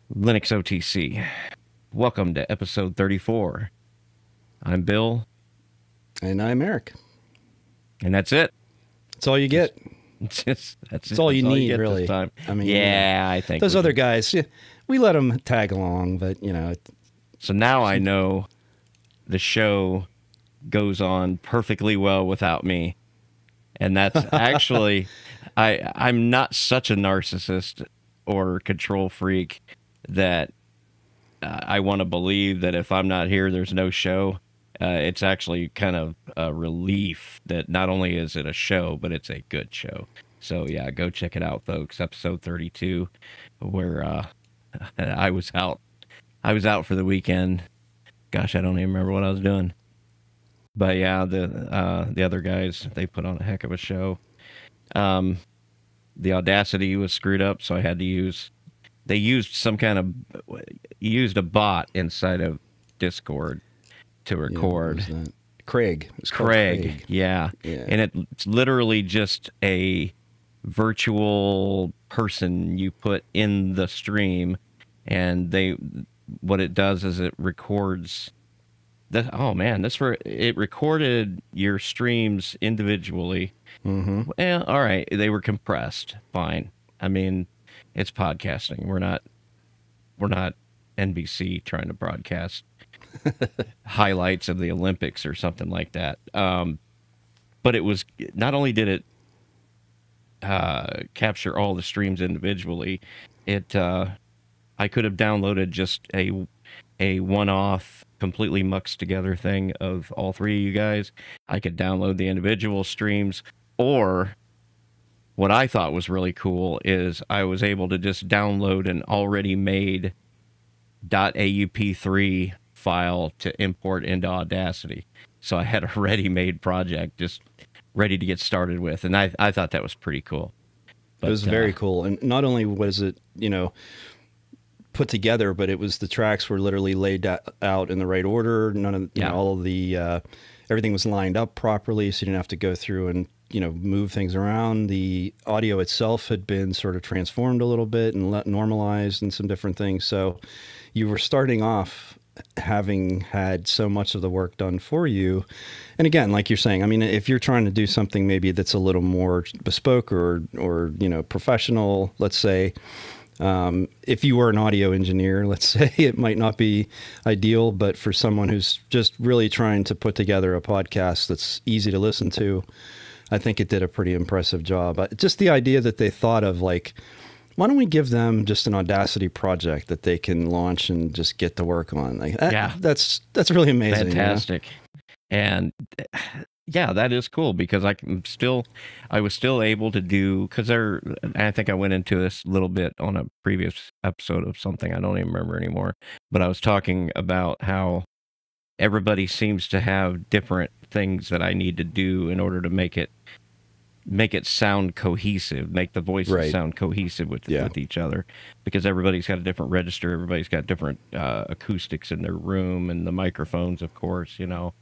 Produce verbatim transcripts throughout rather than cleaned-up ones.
Linux O T C. Welcome to episode thirty-four. I'm Bill. And I'm Eric. And that's it. That's all you get. Just, that's that's it. all you that's need, all you get really. This time. I mean, yeah, you know, I think those other can. guys, yeah, we let them tag along, but you know. It, so now I know the show goes on perfectly well without me, and that's actually, I I'm not such a narcissist or control freak that uh, I want to believe that if I'm not here, there's no show. Uh, it's actually kind of a relief that not only is it a show, but it's a good show. So yeah, go check it out, folks. Episode thirty-two, where uh, I was out. I was out for the weekend. Gosh, I don't even remember what I was doing. But yeah, the uh, the other guys, they put on a heck of a show. Um, the Audacity was screwed up, so I had to use. They used some kind of used a bot inside of Discord to record. Yeah, Craig. It's Craig, Craig. Yeah. yeah. And it, it's literally just a virtual person you put in the stream, and they what it does is it records that. Oh man, this for it recorded your streams individually. Mm-hmm. Well, all right, they were compressed. Fine. I mean, it's podcasting. We're not we're not N B C trying to broadcast highlights of the Olympics or something like that. Um, but it was not only did it uh, capture all the streams individually, it uh, I could have downloaded just a a one-off, completely muxed together thing of all three of you guys. I could download the individual streams, or what I thought was really cool is I was able to just download an already made .A U P three file to import into Audacity. So I had a ready-made project just ready to get started with, and I I thought that was pretty cool. But, it was very uh, cool, and not only was it, you know, put together, but it was the tracks were literally laid out in the right order. None of you yeah. know, all of the uh, everything was lined up properly, so you didn't have to go through and you know move things around. The audio itself had been sort of transformed a little bit and let normalized and some different things. So you were starting off having had so much of the work done for you. And again, like you're saying, I mean, if you're trying to do something maybe that's a little more bespoke or, or, you know, professional, let's say, um, if you were an audio engineer, let's say, it might not be ideal, but for someone who's just really trying to put together a podcast that's easy to listen to, I think it did a pretty impressive job. Just the idea that they thought of, like, why don't we give them just an Audacity project that they can launch and just get to work on? Like, that, yeah, that's that's really amazing. Fantastic, you know? And yeah, that is cool because I can still, I was still able to do because there. I think I went into this a little bit on a previous episode of something I don't even remember anymore. But I was talking about how everybody seems to have different things that I need to do in order to make it. make it sound cohesive, make the voices right. sound cohesive with yeah. with each other, because everybody's got a different register, everybody's got different uh, acoustics in their room, and the microphones, of course, you know.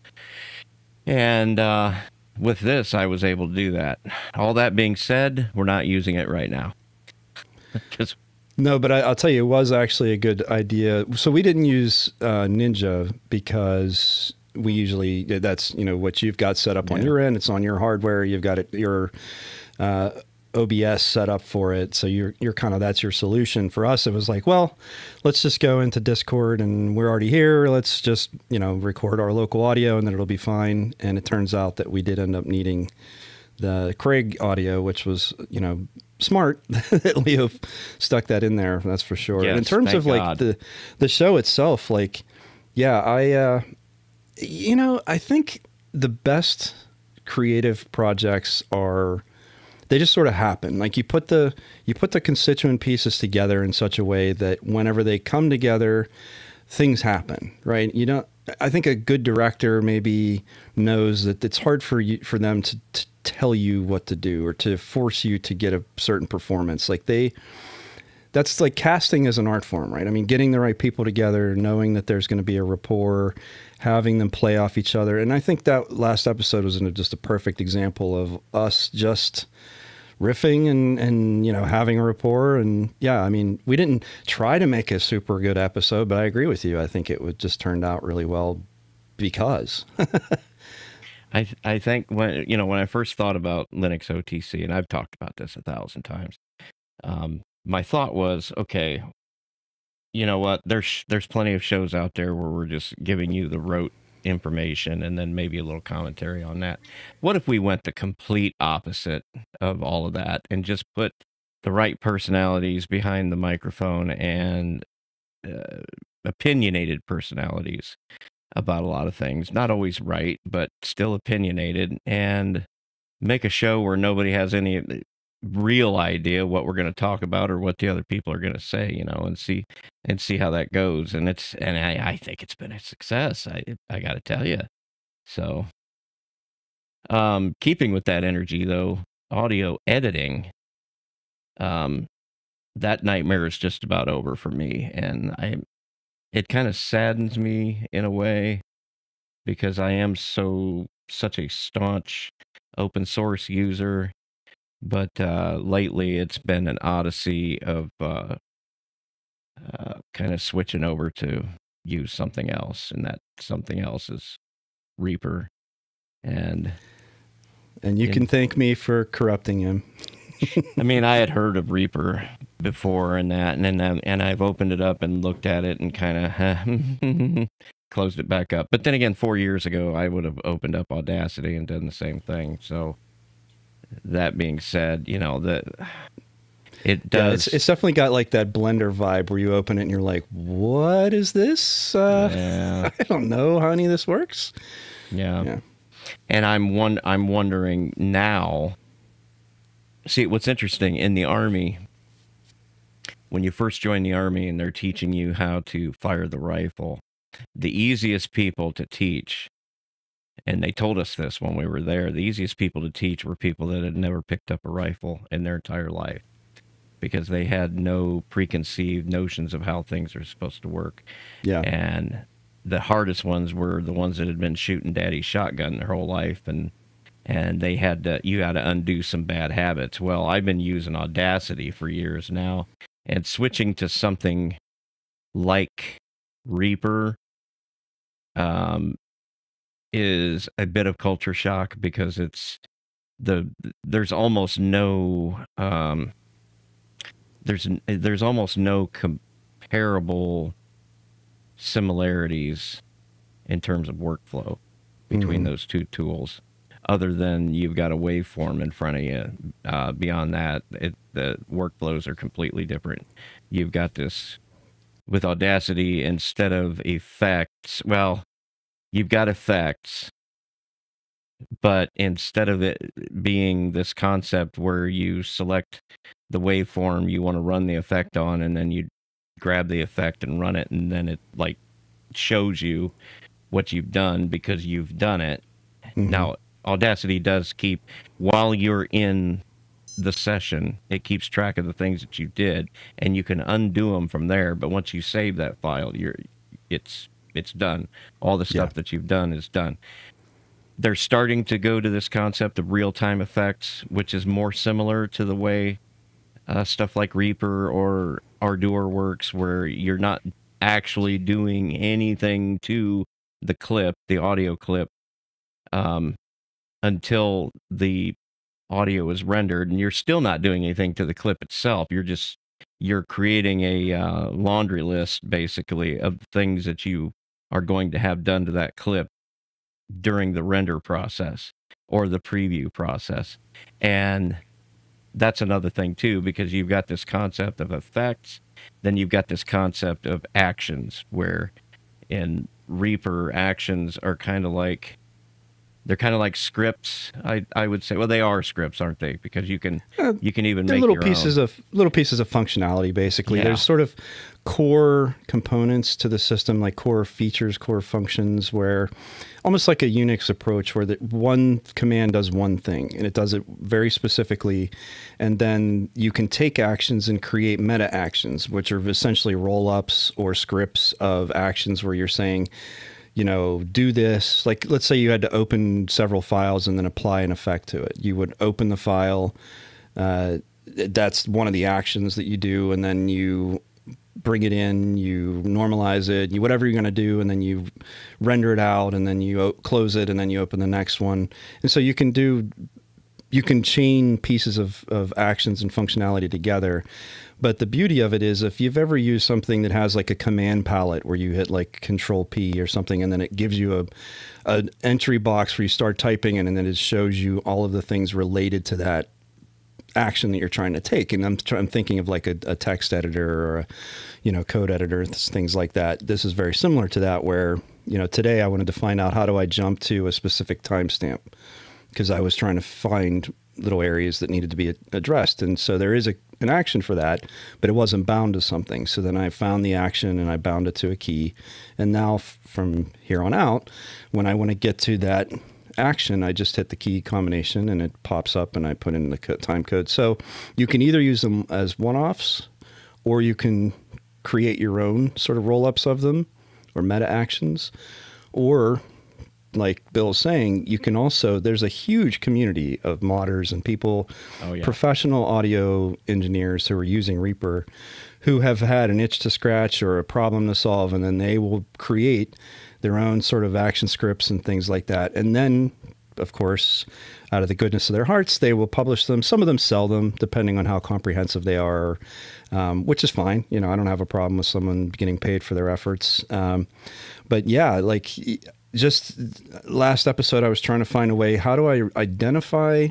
And uh, with this, I was able to do that. All that being said, we're not using it right now. Just no, but I, I'll tell you, it was actually a good idea. So we didn't use uh, Ninja because we usually, that's, you know, what you've got set up on yeah. your end. It's on your hardware. You've got it, your uh, O B S set up for it. So you're, you're kind of, that's your solution. For us, it was like, well, let's just go into Discord and we're already here. Let's just, you know, record our local audio and then it'll be fine. And it turns out that we did end up needing the Craig audio, which was, you know, smart that Leo stuck that in there. That's for sure. Yes, and in terms of like God. the, the show itself, like, yeah, I, uh, you know, I think the best creative projects are, they just sort of happen. Like you put the, you put the constituent pieces together in such a way that whenever they come together, things happen, right? You don't, I think a good director maybe knows that it's hard for you, for them to, to tell you what to do or to force you to get a certain performance. Like they, that's like casting as an art form, right? I mean, getting the right people together, knowing that there's going to be a rapport, having them play off each other. And I think that last episode was just a perfect example of us just riffing and, and, you know, having a rapport. And yeah, I mean, we didn't try to make a super good episode, but I agree with you. I think it would just turned out really well because. I th- I think when you know when I first thought about Linux O T C, and I've talked about this a thousand times, um, my thought was, okay, you know what? There's there's plenty of shows out there where we're just giving you the rote information and then maybe a little commentary on that. What if we went the complete opposite of all of that and just put the right personalities behind the microphone and uh, opinionated personalities about a lot of things, not always right, but still opinionated, and make a show where nobody has any real idea what we're going to talk about or what the other people are going to say, you know, and see and see how that goes. And it's and I, I think it's been a success. I I got to tell you. So, um, keeping with that energy though, audio editing, um, that nightmare is just about over for me, and I it kind of saddens me in a way because I am so such a staunch open source user, but uh, lately it's been an odyssey of uh, uh, kind of switching over to use something else, and that something else is Reaper. And And you in, can thank me for corrupting him. I mean, I had heard of Reaper before and that, and then um, and I've opened it up and looked at it and kind of closed it back up. But then again, four years ago, I would have opened up Audacity and done the same thing. So that being said, you know, that it does. Yeah, it's, it's definitely got like that Blender vibe where you open it and you're like, what is this? Uh, yeah. I don't know how any of this works. Yeah. Yeah. And I'm one, I'm wondering now, see, what's interesting in the Army, when you first join the Army and they're teaching you how to fire the rifle, the easiest people to teach, and they told us this when we were there, the easiest people to teach were people that had never picked up a rifle in their entire life because they had no preconceived notions of how things are supposed to work. Yeah. And the hardest ones were the ones that had been shooting daddy's shotgun their whole life, and and they had to, you had to undo some bad habits. Well, I've been using Audacity for years now, and switching to something like Reaper um, is a bit of culture shock because it's the there's almost no um, there's there's almost no comparable similarities in terms of workflow between mm-hmm. those two tools, other than you've got a waveform in front of you. Uh, beyond that, it, the workflows are completely different. You've got this with Audacity, instead of effects, well, you've got effects, but instead of it being this concept where you select the waveform you want to run the effect on, and then you grab the effect and run it, and then it like shows you what you've done because you've done it. Mm-hmm. Now, Audacity does keep, while you're in the session, it keeps track of the things that you did, and you can undo them from there. But once you save that file, you're it's it's done. All the stuff yeah. that you've done is done. They're starting to go to this concept of real-time effects, which is more similar to the way uh, stuff like Reaper or Ardour works, where you're not actually doing anything to the clip, the audio clip, um, until the audio is rendered, and you're still not doing anything to the clip itself. You're just you're creating a uh, laundry list, basically, of things that you are going to have done to that clip during the render process or the preview process. And that's another thing too, because you've got this concept of effects, then you've got this concept of actions, where in Reaper, actions are kind of like they're kind of like scripts. I I would say, well, they are scripts, aren't they? Because you can uh, you can even make little your pieces own. of little pieces of functionality. Basically, Yeah. There's sort of core components to the system, like core features, core functions, where almost like a Unix approach, where the one command does one thing and it does it very specifically, and then you can take actions and create meta actions, which are essentially roll-ups or scripts of actions where you're saying, you know, do this. Like, let's say you had to open several files and then apply an effect to it. You would open the file, Uh, that's one of the actions that you do, and then you bring it in, you normalize it, you whatever you're going to do, and then you render it out, and then you o- close it, and then you open the next one. And so you can do, you can chain pieces of, of actions and functionality together. But the beauty of it is, if you've ever used something that has like a command palette where you hit like Control P or something, and then it gives you a an entry box where you start typing in, and then it shows you all of the things related to that action that you're trying to take. And I'm, tr- I'm thinking of like a, a text editor or a, you know, code editor, things like that. This is very similar to that, where, you know, today I wanted to find out, how do I jump to a specific timestamp? Because I was trying to find little areas that needed to be addressed. And so there is a, an action for that, but it wasn't bound to something. So then I found the action and I bound it to a key. And now f- from here on out, when I want to get to that action, I just hit the key combination and it pops up and I put in the co- time code. So you can either use them as one-offs, or you can create your own sort of roll-ups of them or meta actions. Or, like Bill's saying, you can also, there's a huge community of modders and people, oh, yeah. professional audio engineers who are using Reaper, who have had an itch to scratch or a problem to solve, and then they will create their own sort of action scripts and things like that. And then, of course, out of the goodness of their hearts, they will publish them. Some of them sell them, depending on how comprehensive they are, um, which is fine. You know, I don't have a problem with someone getting paid for their efforts. Um, but yeah, like just last episode, I was trying to find a way, how do I identify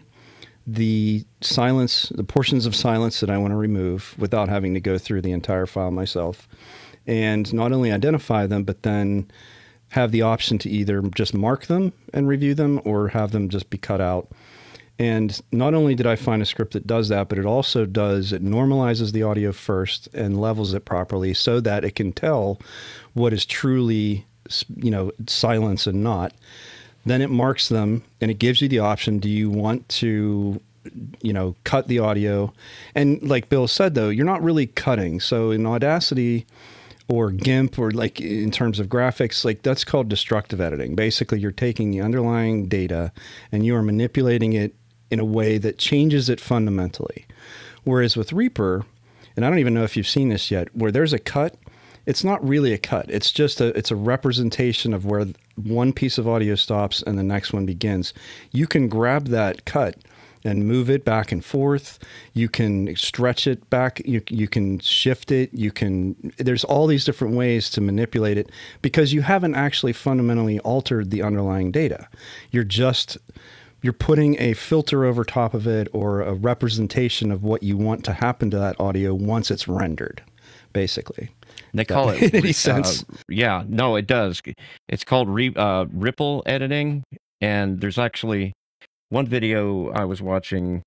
the silence, the portions of silence that I want to remove without having to go through the entire file myself? And not only identify them, but then have the option to either just mark them and review them, or have them just be cut out. And not only did I find a script that does that, but it also does, it normalizes the audio first and levels it properly so that it can tell what is truly, you know, silence and not. Then it marks them and it gives you the option. Do you want to, you know, cut the audio? And like Bill said, though, you're not really cutting. So in Audacity or GIMP, or like in terms of graphics, like that's called destructive editing. Basically, you're taking the underlying data and you are manipulating it in a way that changes it fundamentally. Whereas with Reaper, and I don't even know if you've seen this yet, where there's a cut, it's not really a cut. It's just a, it's a representation of where one piece of audio stops and the next one begins. You can grab that cut and move it back and forth. You can stretch it back. You, you can shift it. You can, there's all these different ways to manipulate it, because you haven't actually fundamentally altered the underlying data. You're just, you're putting a filter over top of it, or a representation of what you want to happen to that audio once it's rendered, basically. They call it any sense? Uh, yeah, no, it does. It's called re, uh, ripple editing, and there's actually one video I was watching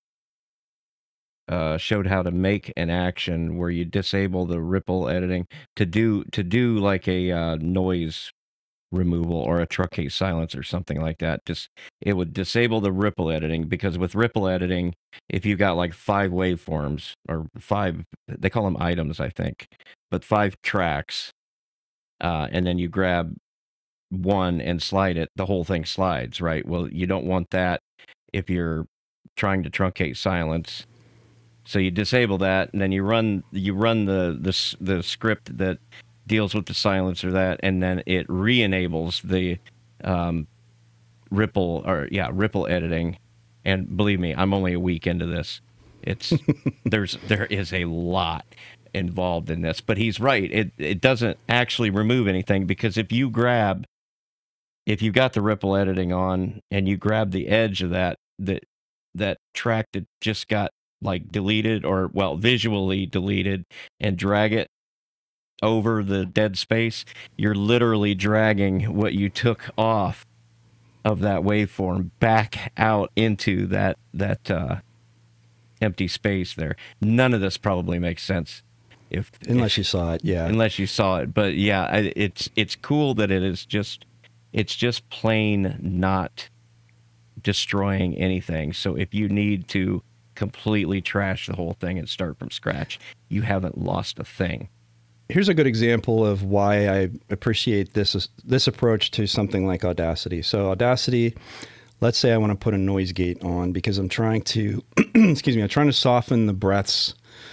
uh, showed how to make an action where you disable the ripple editing to do to do like a uh, noise removal or a truncate silence or something like that. Just it would disable the ripple editing, because with ripple editing, if you got like five waveforms or five, they call them items, I think, but five tracks, uh, and then you grab one and slide it, the whole thing slides, right? Well, you don't want that if you're trying to truncate silence. So you disable that, and then you run you run the the the script that deals with the silence or that, and then it re-enables the um, ripple or yeah ripple editing. And believe me, I'm only a week into this. It's there's there is a lot involved in this, but he's right. It it doesn't actually remove anything, because if you grab if you got the ripple editing on and you grab the edge of that that that track that just got like deleted, or well visually deleted, and drag it over the dead space, you're literally dragging what you took off of that waveform back out into that that uh, empty space there. None of this probably makes sense if unless if, you saw it, yeah. Unless you saw it, but yeah, I, it's it's cool that it is just it's just plain not destroying anything. So if you need to completely trash the whole thing and start from scratch, you haven't lost a thing. Here's a good example of why I appreciate this this approach to something like Audacity. So Audacity let's say I want to put a noise gate on because I'm trying to, excuse me, I'm trying to soften the breaths.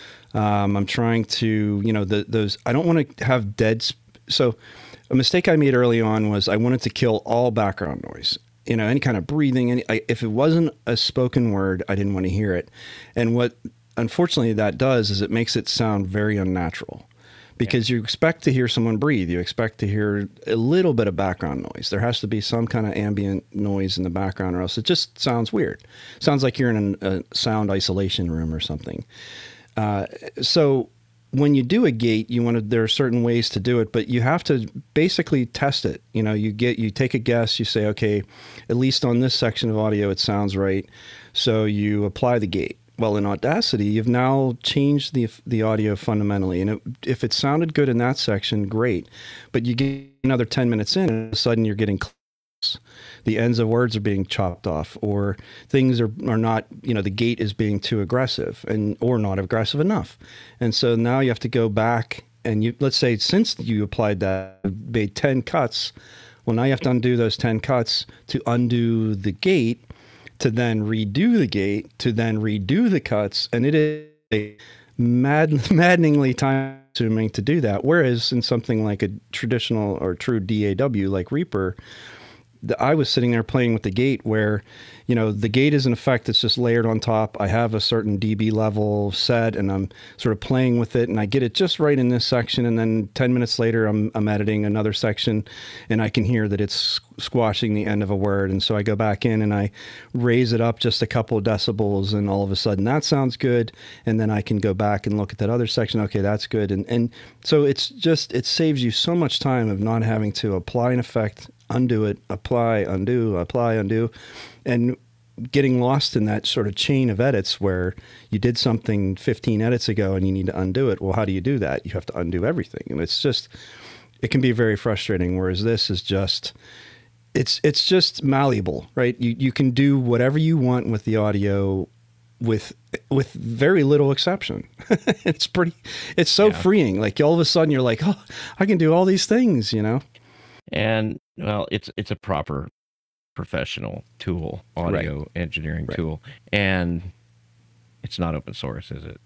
Um, I'm trying to, you know, the, those, I don't want to have dead. Sp- so a mistake I made early on was I wanted to kill all background noise, you know, any kind of breathing. Any, I, if it wasn't a spoken word, I didn't want to hear it. And what, unfortunately, that does is it makes it sound very unnatural. Because you expect to hear someone breathe. You expect to hear a little bit of background noise. There has to be some kind of ambient noise in the background or else it just sounds weird. Sounds like you're in a, a sound isolation room or something. Uh, so when you do a gate, you want to, there are certain ways to do it, but you have to basically test it. You know, you get, you take a guess, you say, okay, at least on this section of audio, it sounds right. So you apply the gate. Well, in Audacity, you've now changed the the audio fundamentally. And it, if it sounded good in that section, great. But you get another ten minutes in, and all of a sudden you're getting close. The ends of words are being chopped off, or things are, are not, you know, the gate is being too aggressive and or not aggressive enough. And so now you have to go back and you, let's say since you applied that, made ten cuts, well, now you have to undo those ten cuts to undo the gate, to then redo the gate, to then redo the cuts. And it is a mad, maddeningly time consuming to do that. Whereas in something like a traditional or true D A W like Reaper, the, I was sitting there playing with the gate where, you know, the gate is an effect that's just layered on top. I have a certain dB level set and I'm sort of playing with it and I get it just right in this section. And then ten minutes later, I'm, I'm editing another section and I can hear that it's squashing the end of a word. And so I go back in and I raise it up just a couple of decibels and all of a sudden that sounds good. And then I can go back and look at that other section. Okay, that's good. And, and so it's just, it saves you so much time of not having to apply an effect, undo it, apply, undo, apply, undo, and getting lost in that sort of chain of edits where you did something fifteen edits ago and you need to undo it. Well, how do you do that? You have to undo everything. And it's just, it can be very frustrating. Whereas this is just, it's, it's just malleable, right? You, you can do whatever you want with the audio with, with very little exception. It's pretty, it's so yeah. freeing. Like all of a sudden you're like, oh, I can do all these things, you know? And well, it's, it's a proper professional tool, audio right. engineering right. tool, and it's not open source, is it?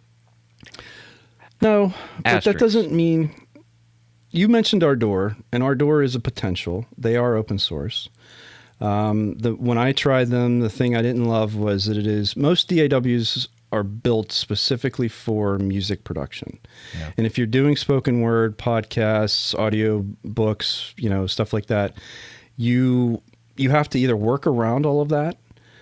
No, but that doesn't mean. You mentioned Ardor, and Ardor is a potential. They are open source. Um, the when I tried them, the thing I didn't love was that it is most D A Ws are built specifically for music production, yeah. and if you're doing spoken word, podcasts, audio books, you know, stuff like that, you. You have to either work around all of that,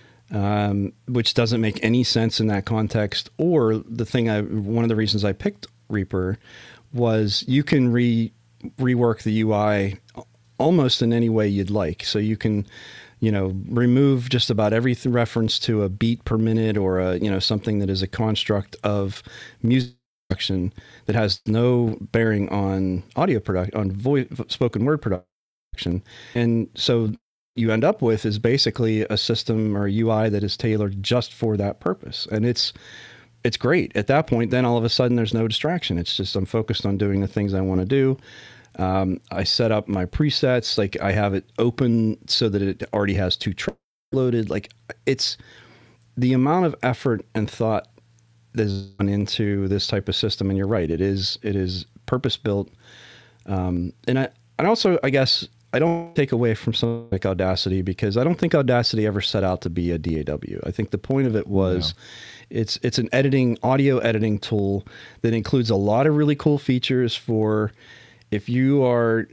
um, which doesn't make any sense in that context, or the thing I, one of the reasons I picked Reaper was you can re rework the U I almost in any way you'd like. So you can, you know, remove just about every reference to a beat per minute or a, you know, something that is a construct of music production that has no bearing on audio production, on voice, spoken word production. And so you end up with is basically a system or a U I that is tailored just for that purpose. And it's, it's great. At that point, then all of a sudden there's no distraction. It's just, I'm focused on doing the things I want to do. Um, I set up my presets. Like I have it open so that it already has two tracks loaded. Like it's the amount of effort and thought that's gone into this type of system. And you're right. It is, it is purpose built. Um, and I, and also, I guess, I don't take away from something like Audacity because I don't think Audacity ever set out to be a D A W. I think the point of it was no. it's it's an editing, audio editing tool that includes a lot of really cool features for if you are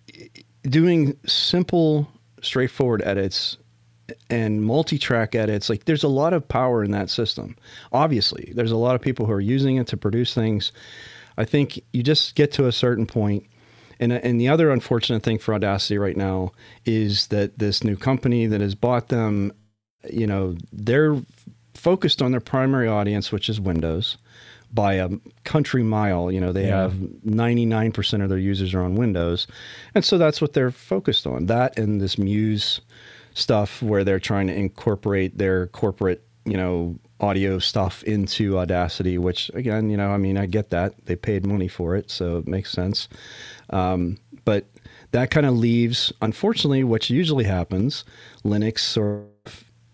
doing simple, straightforward edits and multi-track edits. Like there's a lot of power in that system. Obviously, there's a lot of people who are using it to produce things. I think you just get to a certain point. And, and the other unfortunate thing for Audacity right now is that this new company that has bought them, you know, they're focused on their primary audience, which is Windows, by a country mile. You know, they yeah. have ninety-nine percent of their users are on Windows. And so that's what they're focused on. That and this Muse stuff where they're trying to incorporate their corporate, you know, audio stuff into Audacity, which again, you know, I mean, I get that. They paid money for it, so it makes sense. Um, but that kind of leaves, unfortunately, what usually happens, Linux or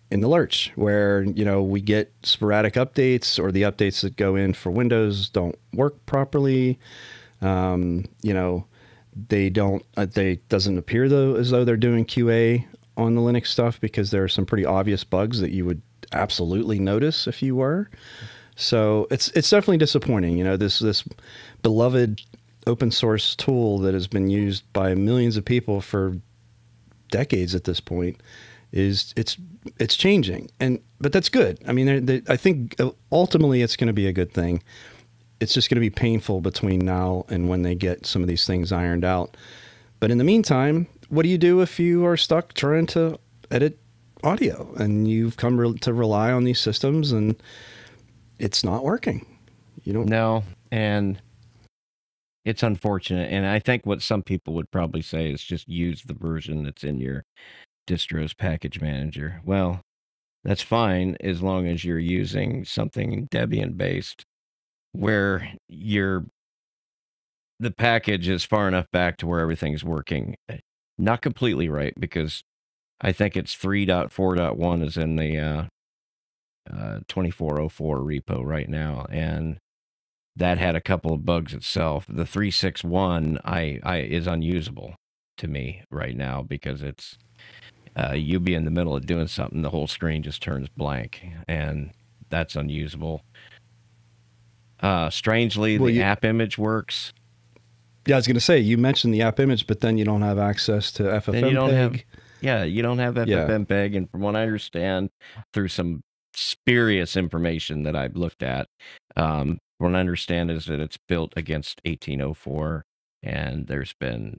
in the lurch, where, you know, we get sporadic updates, or the updates that go in for Windows don't work properly. Um, you know, they don't, uh, they doesn't appear though as though they're doing Q A on the Linux stuff, because there are some pretty obvious bugs that you would absolutely notice if you were. So it's it's definitely disappointing. You know, this this beloved open source tool that has been used by millions of people for decades at this point is it's it's changing, and but that's good. I mean, they, they, I think ultimately it's going to be a good thing. It's just going to be painful between now and when they get some of these things ironed out. But in the meantime, what do you do if you are stuck trying to edit audio and you've come re- to rely on these systems and it's not working? You don't No, and it's unfortunate. And I think what some people would probably say is just use the version that's in your distro's package manager. Well, that's fine as long as you're using something Debian based where you're the package is far enough back to where everything's working. Not completely right, because I think it's three point four point one is in the uh, uh, twenty-four oh four repo right now, and that had a couple of bugs itself. The three sixty-one I, I is unusable to me right now, because it's uh, you'll be in the middle of doing something, the whole screen just turns blank, and that's unusable. Uh, strangely, well, the you, app image works. Yeah, I was going to say, you mentioned the app image, but then you don't have access to F F M Then you don't have, peg. yeah, you don't have Yeah. F F M peg, and from what I understand, through some spurious information that I've looked at, um, what I understand is that it's built against eighteen oh four, and there's been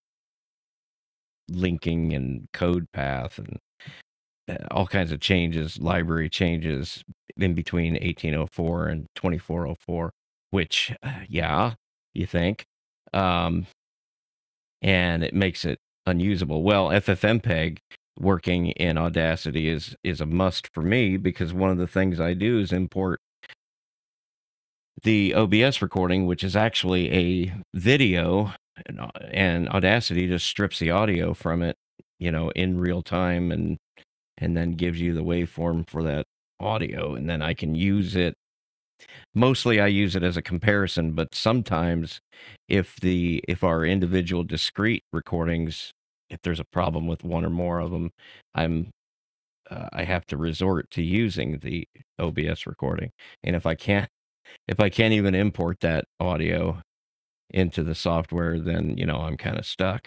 linking and code path and uh, all kinds of changes, library changes in between eighteen oh four and twenty-four oh four, which, uh, yeah, you think, um, and it makes it unusable. Well, F F M peg working in Audacity is is a must for me, because one of the things I do is import the O B S recording, which is actually a video, and, and Audacity just strips the audio from it, you know, in real time, and and then gives you the waveform for that audio, and then I can use it. Mostly I use it as a comparison, but sometimes if the if our individual discrete recordings, if there's a problem with one or more of them, I'm uh, I have to resort to using the O B S recording. And if I can't if I can't even import that audio into the software, then, you know, I'm kind of stuck.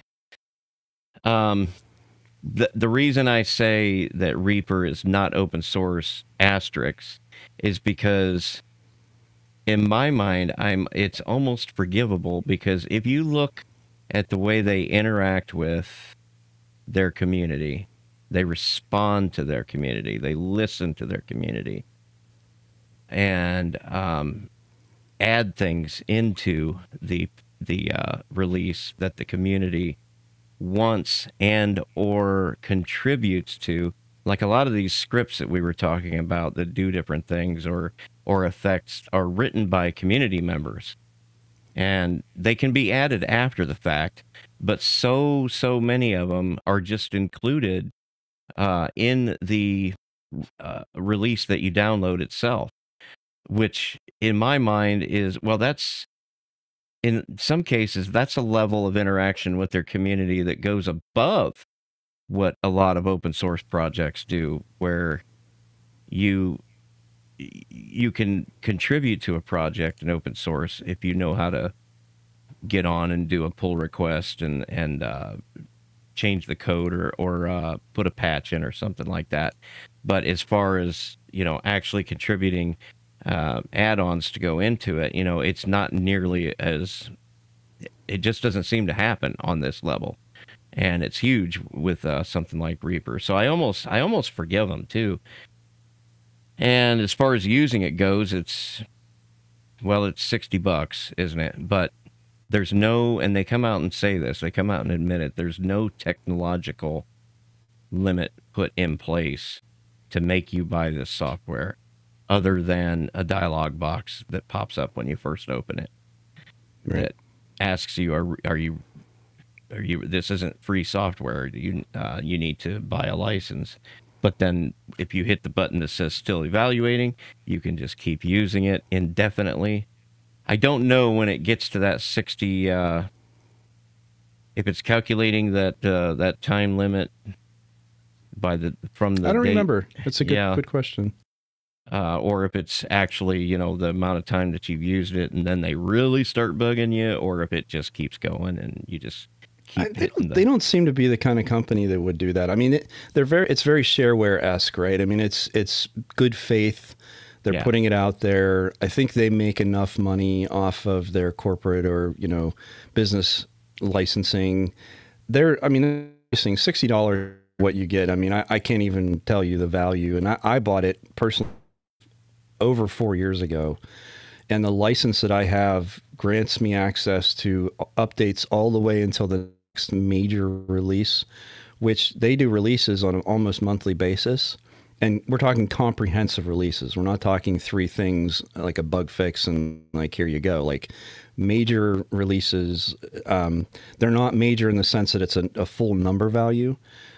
Um the the reason I say that Reaper is not open source asterisk is because in my mind, I'm it's almost forgivable, because if you look at the way they interact with their community, they respond to their community, they listen to their community, and um, add things into the the uh, release that the community wants and or contributes to, like a lot of these scripts that we were talking about that do different things or or effects are written by community members, and they can be added after the fact, but so so many of them are just included uh, in the uh, release that you download itself, which in my mind is, well, that's in some cases that's a level of interaction with their community that goes above what a lot of open source projects do, where you you can contribute to a project in open source if you know how to get on and do a pull request and and uh, change the code, or or uh, put a patch in or something like that. But as far as, you know, actually contributing uh, add-ons to go into it, you know, it's not nearly as, it just doesn't seem to happen on this level. And it's huge with uh, something like Reaper. So I almost I almost forgive them too. And as far as using it goes, it's, well, it's sixty bucks, isn't it? But there's no, and they come out and say this, they come out and admit it, there's no technological limit put in place to make you buy this software, other than a dialog box that pops up when you first open it, right, that asks you, are are you Are you, this isn't free software. You uh, you need to buy a license. But then if you hit the button that says still evaluating, you can just keep using it indefinitely. I don't know when it gets to that sixty, uh, if it's calculating that uh, that time limit by the from the I don't date. remember. That's a good Yeah. good question. Uh, or if it's actually, you know, the amount of time that you've used it, and then they really start bugging you, or if it just keeps going and you just keep I, they, hitting don't, the... they don't seem to be the kind of company that would do that. I mean, it, they're very it's very shareware-esque, right? I mean, it's it's good faith. They're Yeah. putting it out there. I think they make enough money off of their corporate or, you know, business licensing. They're, I mean, saying sixty dollars what you get. I mean, I, I can't even tell you the value. And I, I bought it personally over four years ago. And the license that I have grants me access to updates all the way until the next major release, which they do releases on an almost monthly basis. And we're talking comprehensive releases. We're not talking three things like a bug fix and like, here you go. Like major releases, um, they're not major in the sense that it's a, a full number value.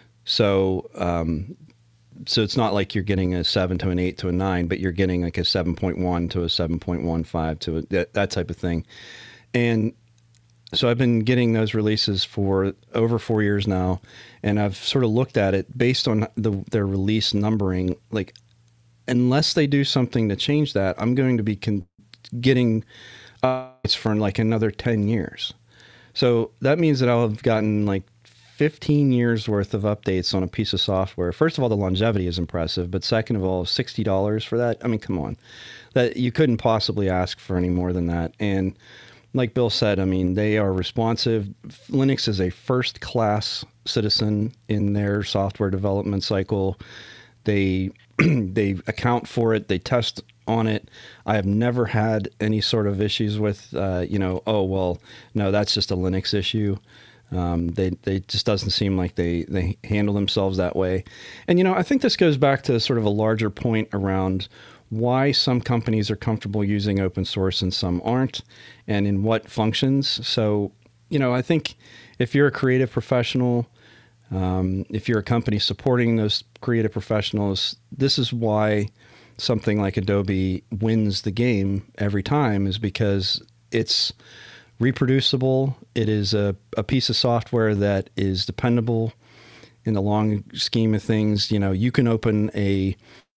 So, um, so it's not like you're getting a seven to an eight to a nine, but you're getting like a seven point one to a seven point one five to a, that, that type of thing. And so I've been getting those releases for over four years now, and I've sort of looked at it based on the, their release numbering. Like, unless they do something to change that, I'm going to be con- getting updates for like another ten years. So that means that I'll have gotten like fifteen years worth of updates on a piece of software. First of all, the longevity is impressive, but second of all, sixty dollars for that. I mean, come on, that you couldn't possibly ask for any more than that. And like Bill said, I mean, they are responsive. Linux is a first-class citizen in their software development cycle. They they account for it. They test on it. I have never had any sort of issues with, uh, you know, oh, well, no, that's just a Linux issue. Um, they they just doesn't seem like they, they handle themselves that way. And, you know, I think this goes back to sort of a larger point around why some companies are comfortable using open source and some aren't, and in what functions. So, you know, I think if you're a creative professional, um, if you're a company supporting those creative professionals, this is why something like Adobe wins the game every time, is because it's reproducible. It is a, a piece of software that is dependable in the long scheme of things. You know, you can open a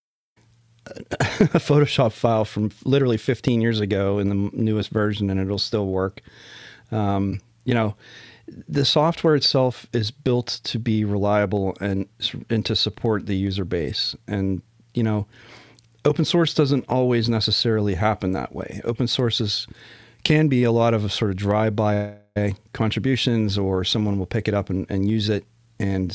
a Photoshop file from literally fifteen years ago in the newest version and it'll still work. Um, you know, the software itself is built to be reliable and, and to support the user base. And, you know, open source doesn't always necessarily happen that way. Open source is, can be a lot of sort of drive-by contributions, or someone will pick it up and, and use it and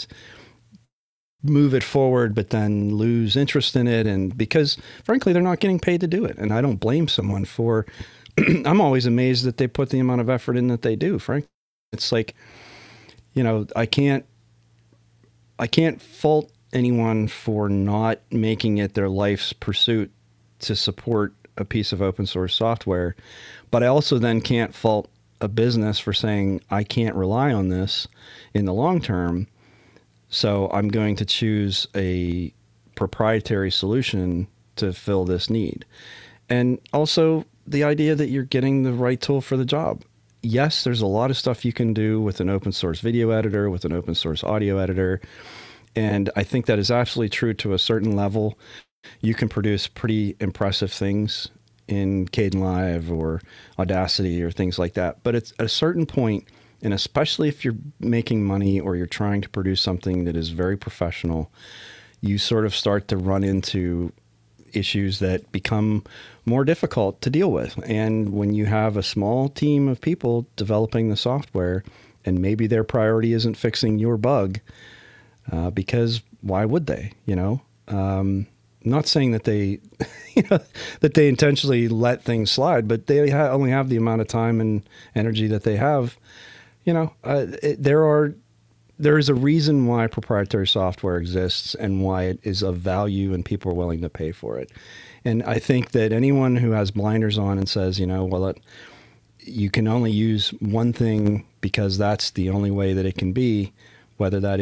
move it forward, but then lose interest in it. And because frankly, they're not getting paid to do it. And I don't blame someone for, I'm always amazed that they put the amount of effort in that they do. Frankly, it's like, you know, I can't, I can't fault anyone for not making it their life's pursuit to support a piece of open source software. But I also then can't fault a business for saying, I can't rely on this in the long term, so I'm going to choose a proprietary solution to fill this need. And also the idea that you're getting the right tool for the job. Yes, there's a lot of stuff you can do with an open source video editor, with an open source audio editor. And I think that is absolutely true to a certain level. You can produce pretty impressive things in Kdenlive or Audacity or things like that. But it's at a certain point, and especially if you're making money or you're trying to produce something that is very professional, you sort of start to run into issues that become more difficult to deal with. And when you have a small team of people developing the software, and maybe their priority isn't fixing your bug, uh, because why would they, you know? Um, I'm not saying that they, you know, that they intentionally let things slide, but they ha- only have the amount of time and energy that they have. You know, uh, it, there are, there is a reason why proprietary software exists and why it is of value and people are willing to pay for it. And I think that anyone who has blinders on and says, you know, well, it, you can only use one thing because that's the only way that it can be, whether that is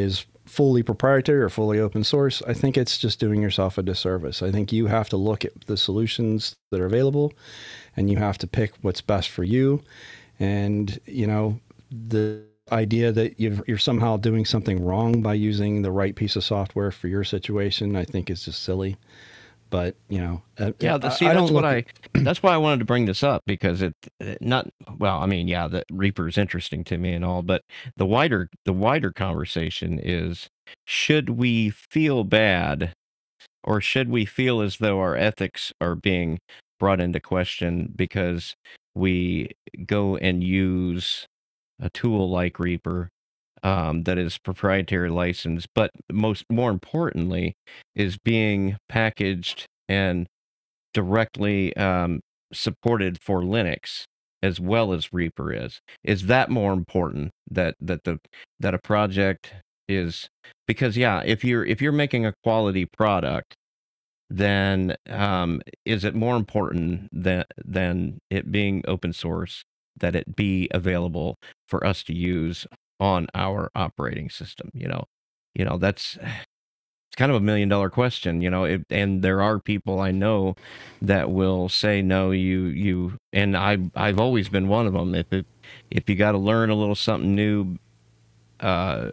fully proprietary or fully open source, I think it's just doing yourself a disservice. I think you have to look at the solutions that are available and you have to pick what's best for you. And, you know, the idea that you've, you're somehow doing something wrong by using the right piece of software for your situation, I think is just silly. But, you know, Yeah, the, I, see, I that's don't what look I, at, that's why I wanted to bring this up because it, it not, well, I mean, yeah, the Reaper is interesting to me and all, but the wider, the wider conversation is, should we feel bad or should we feel as though our ethics are being brought into question because we go and use a tool like Reaper um, that is proprietary license, but most more importantly, is being packaged and directly um, supported for Linux as well as Reaper is. Is that more important that that the that a project is because yeah, if you're if you're making a quality product, then um, is it more important than than it being open source that it be available for us to use on our operating system? You know, you know that's it's kind of a million dollar question, you know, it, and there are people I know that will say no, you you and I I've always been one of them. If it, if you got to learn a little something new, uh,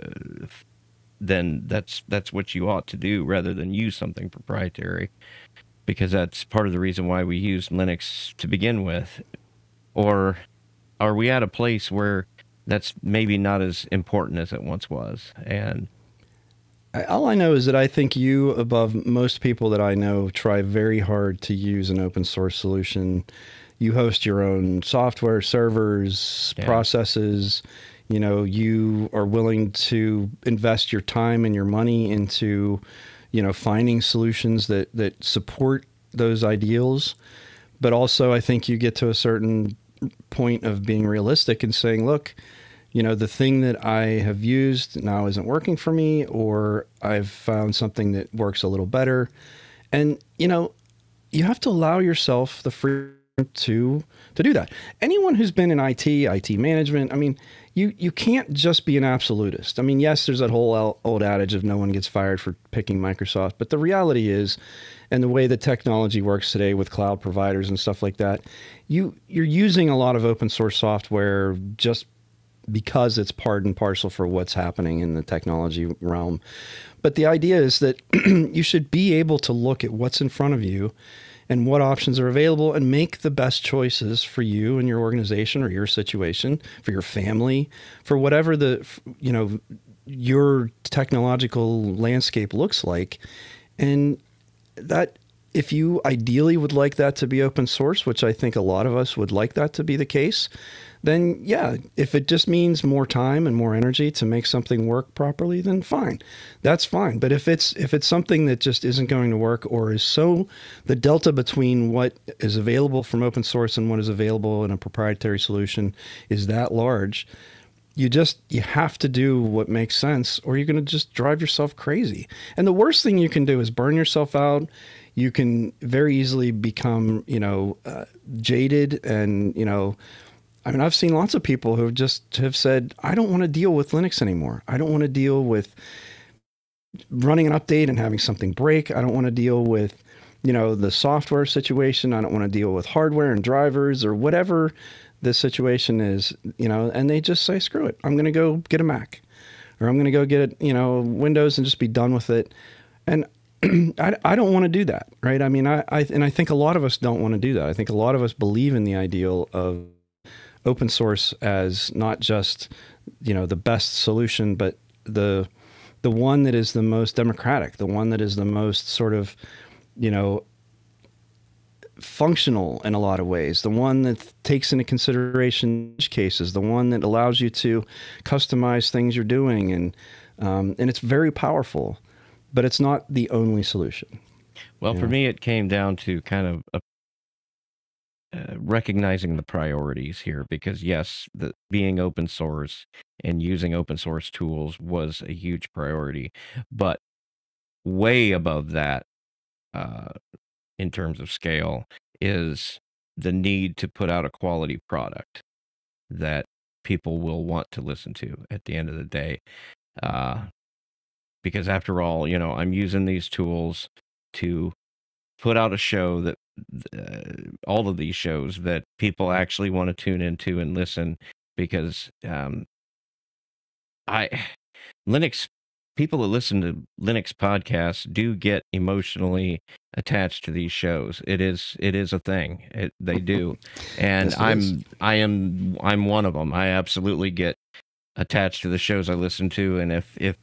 then that's that's what you ought to do rather than use something proprietary because that's part of the reason why we use Linux to begin with. Or are we at a place where that's maybe not as important as it once was? And all I know is that I think you, above most people that I know, try very hard to use an open source solution. You host your own software, servers, yeah. processes. You know, you are willing to invest your time and your money into, you know, finding solutions that, that support those ideals. But also, I think you get to a certain point of being realistic and saying, look, you know, the thing that I have used now isn't working for me, or I've found something that works a little better. And, you know, you have to allow yourself the freedom to to do that. Anyone who's been in I T, I T management, I mean, you you can't just be an absolutist. I mean, yes, there's that whole old adage of no one gets fired for picking Microsoft, but the reality is, and the way that technology works today with cloud providers and stuff like that, you you're using a lot of open source software just because it's part and parcel for what's happening in the technology realm. But the idea is that you should be able to look at what's in front of you and what options are available and make the best choices for you and your organization or your situation, for your family, for whatever the, you know, your technological landscape looks like. And that, if you ideally would like that to be open source, which I think a lot of us would like that to be the case, then yeah, if it just means more time and more energy to make something work properly, then fine, that's fine. But if it's if it's something that just isn't going to work, or is so the delta between what is available from open source and what is available in a proprietary solution is that large, you just you have to do what makes sense, or you're going to just drive yourself crazy. And the worst thing you can do is burn yourself out. You can very easily become, you know, uh, jaded and, you know, I mean, I've seen lots of people who just have said, I don't want to deal with Linux anymore. I don't want to deal with running an update and having something break. I don't want to deal with, you know, the software situation. I don't want to deal with hardware and drivers or whatever the situation is, you know, and they just say, screw it. I'm going to go get a Mac, or I'm going to go get, you know, Windows and just be done with it. And I, I don't want to do that, right? I mean, I, I and I think a lot of us don't want to do that. I think a lot of us believe in the ideal of open source as not just, you know, the best solution, but the the one that is the most democratic, the one that is the most sort of, you know, functional in a lot of ways, the one that takes into consideration edge cases, the one that allows you to customize things you're doing, and um, and it's very powerful, but it's not the only solution. well, for know? me, it came down to kind of a uh, recognizing the priorities here because yes, the being open source and using open source tools was a huge priority, but way above that, uh, in terms of scale, is the need to put out a quality product that people will want to listen to at the end of the day. Uh, because after all, you know, I'm using these tools to put out a show that uh, all of these shows that people actually want to tune into and listen, because um, I Linux people that listen to Linux podcasts do get emotionally attached to these shows. It is it is a thing. It, they do, and Yes, it I'm is. I am I'm one of them. I absolutely get attached to the shows I listen to, and if if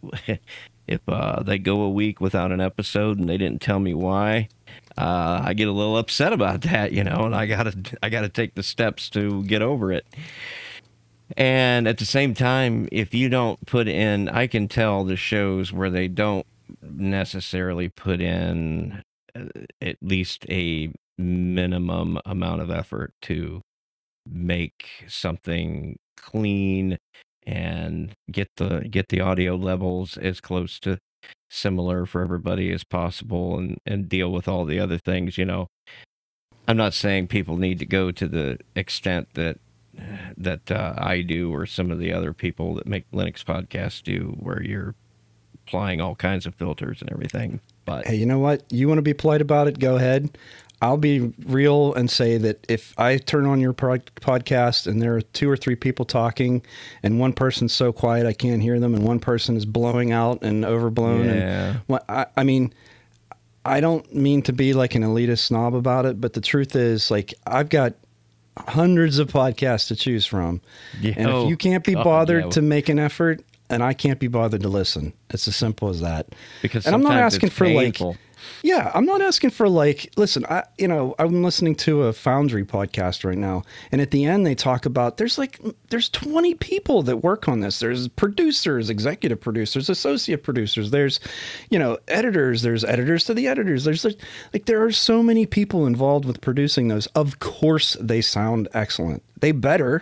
if uh, they go a week without an episode and they didn't tell me why, uh, I get a little upset about that, you know, and I gotta I gotta take the steps to get over it. And at the same time, if you don't put in, I can tell the shows where they don't necessarily put in uh, at least a minimum amount of effort to make something clean and get the get the audio levels as close to similar for everybody as possible, and and deal with all the other things, you know. I'm not saying people need to go to the extent that that uh, I do, or some of the other people that make Linux podcasts do, where you're applying all kinds of filters and everything. But Hey, you know what? You want to be polite about it? Go ahead. I'll be real and say that if I turn on your pod- podcast and there are two or three people talking and one person's so quiet I can't hear them and one person is blowing out and overblown. yeah, And well, I, I mean, I don't mean to be like an elitist snob about it, but the truth is, like, I've got hundreds of podcasts to choose from. yeah. And Oh, if you can't be God, bothered yeah. to make an effort, and I can't be bothered to listen. It's as simple as that. Because and I'm not sometimes asking it's for painful. like, yeah, I'm not asking for like, listen, I, you know, I'm listening to a Foundry podcast right now. And at the end, they talk about, there's like, there's twenty people that work on this. There's producers, executive producers, associate producers. There's, you know, editors, there's editors to the editors. There's like, like there are so many people involved with producing those. Of course they sound excellent. They better,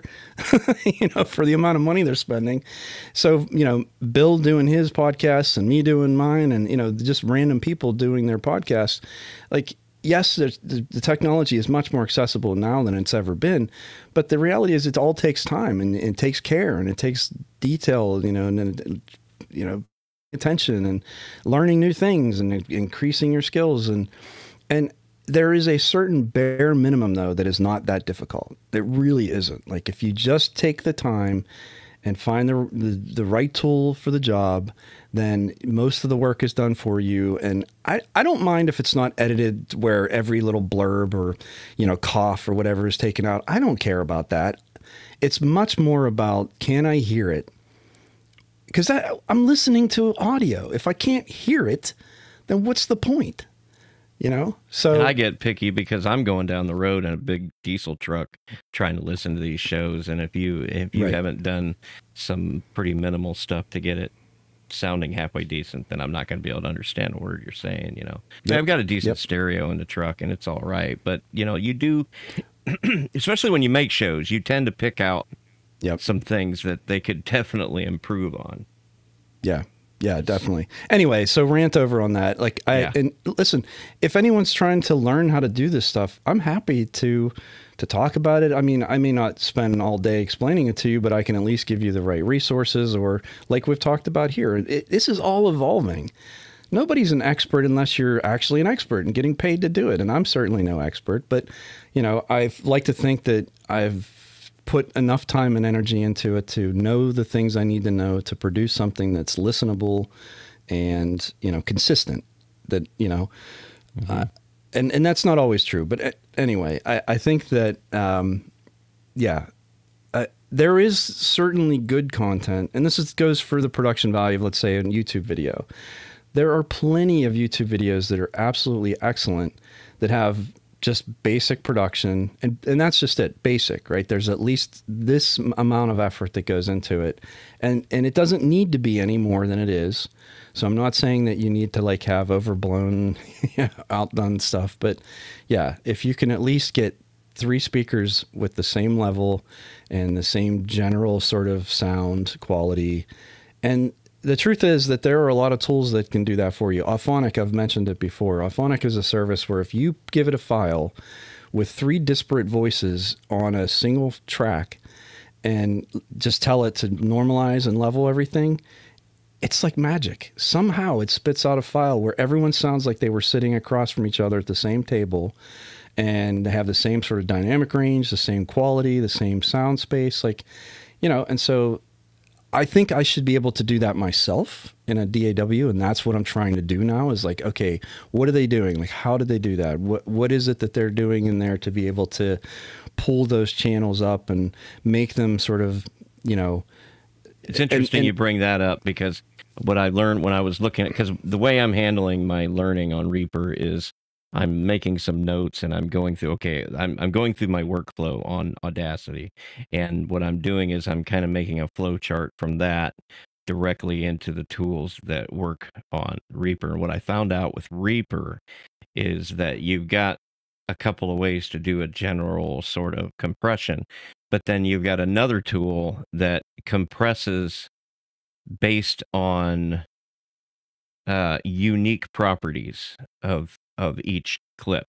you know, for the amount of money they're spending. So, you know, Bill doing his podcasts and me doing mine, and, you know, just random people doing their podcasts. Like, yes, the, the technology is much more accessible now than it's ever been. But the reality is it all takes time, and it takes care, and it takes detail, you know, and, and you know, attention and learning new things and increasing your skills. And, and, there is a certain bare minimum, though, that is not that difficult. It really isn't. Like, if you just take the time and find the, the the right tool for the job, then most of the work is done for you. And I, I don't mind if it's not edited where every little blurb or, you know, cough or whatever is taken out. I don't care about that. It's much more about, can I hear it? Because I'm listening to audio. If I can't hear it, then what's the point? You know, so And I get picky because I'm going down the road in a big diesel truck trying to listen to these shows. And if you if you Right. haven't done some pretty minimal stuff to get it sounding halfway decent, then I'm not going to be able to understand a word you're saying. You know, Yep. I've got a decent Yep. stereo in the truck, and it's all right. But you know, you do, especially when you make shows, you tend to pick out Yep. some things that they could definitely improve on. Yeah. Yeah, definitely. Anyway, so rant over on that. Like, I, Yeah. and listen, if anyone's trying to learn how to do this stuff, I'm happy to, to talk about it. I mean, I may not spend all day explaining it to you, but I can at least give you the right resources, or like we've talked about here. It, this is all evolving. Nobody's an expert unless you're actually an expert and getting paid to do it. And I'm certainly no expert, but, you know, I like to think that I've put enough time and energy into it to know the things I need to know to produce something that's listenable and, you know, consistent. That, you know, mm-hmm. uh, and, and that's not always true. But uh, anyway, I, I think that, um, yeah, uh, there is certainly good content. And this is, goes for the production value of, let's say, a YouTube video. There are plenty of YouTube videos that are absolutely excellent that have just basic production, and, and that's just it, basic, right? There's at least this amount of effort that goes into it, and and it doesn't need to be any more than it is. So I'm not saying that you need to like have overblown, outdone stuff, but yeah, if you can at least get three speakers with the same level and the same general sort of sound quality, and the truth is that there are a lot of tools that can do that for you. Auphonic, I've mentioned it before. Auphonic is a service where if you give it a file with three disparate voices on a single track and just tell it to normalize and level everything, it's like magic. Somehow it spits out a file where everyone sounds like they were sitting across from each other at the same table, and they have the same sort of dynamic range, the same quality, the same sound space, like, you know, and so I think I should be able to do that myself in a D A W, and that's what I'm trying to do now is like, okay, what are they doing? Like, how did they do that? What What is it that they're doing in there to be able to pull those channels up and make them sort of, you know... It's interesting and, and, you bring that up, because what I learned when I was looking at, because the way I'm handling my learning on Reaper is I'm making some notes and I'm going through, okay, I'm, I'm going through my workflow on Audacity. And what I'm doing is I'm kind of making a flow chart from that directly into the tools that work on Reaper. And what I found out with Reaper is that you've got a couple of ways to do a general sort of compression, but then you've got another tool that compresses based on uh, unique properties of of each clip,